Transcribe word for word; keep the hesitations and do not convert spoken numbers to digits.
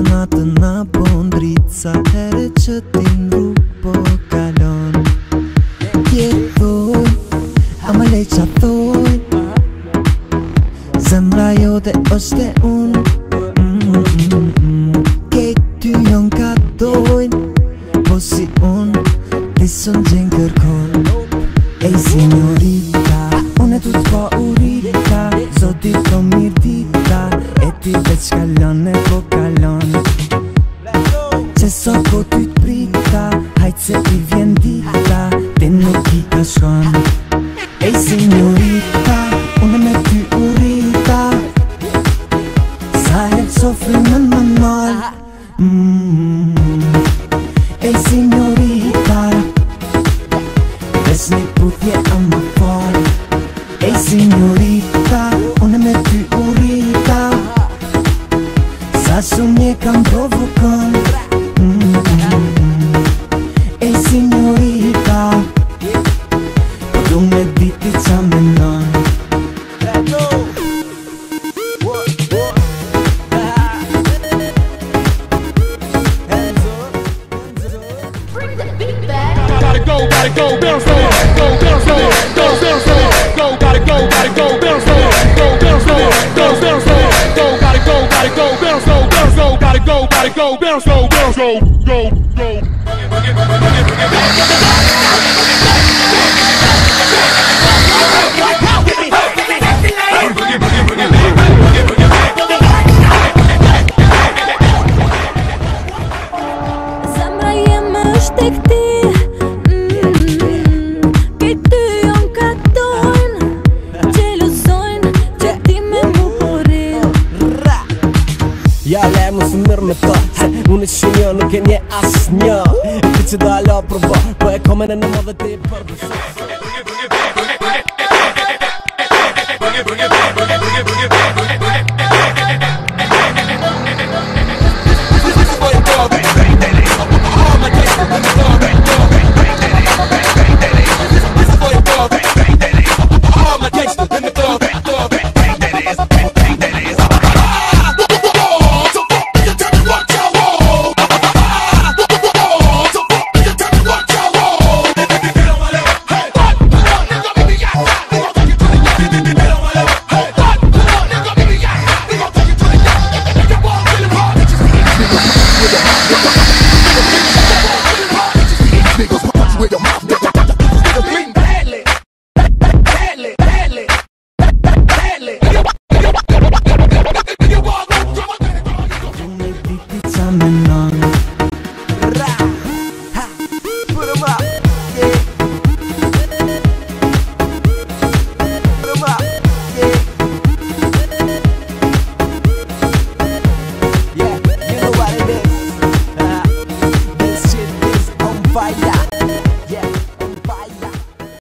natë na bondrica herë që ti n'rrugë po kalon. Jetoj, ama lej qa thoj, zemra jote është e unë. Kejt ty jon ka dojnë, po si unë ti sën gjenë kërkon. Ej signorita, unë e tu t'pa urita, zoti të mirë dita, e ti veç kalon e po kalon. Që sot po ty t'prita, hajt se i vjen dita, ti nuk i ka shkon. Ej signorita, unë me ty urita, sa herë sofri më më mal. Ej signorita, besni putje a më fal. Ej signorita, unë me ty urita, sa shumë je kam provokon. Ej signorita, po du me diti qa menon. Gotta go, gotta go, bounce slow, go, bounce slow, go, bounce slow, go, gotta go, gotta go, bounce slow, go, bounce slow, go, bounce slow, go, gotta go, gotta go, bounce slow, bounce slow, gotta go, gotta go, bounce slow, bounce slow, go, go. Zemra jem është tek ti, kejt ty jon ka dojnë, gjeluzojnë që ti me mu poril. Ja le mu së mërë me to, unë e shumë jo nuk e nje as njo. Ti që do alo provo, po e komen e në modë ti përbës.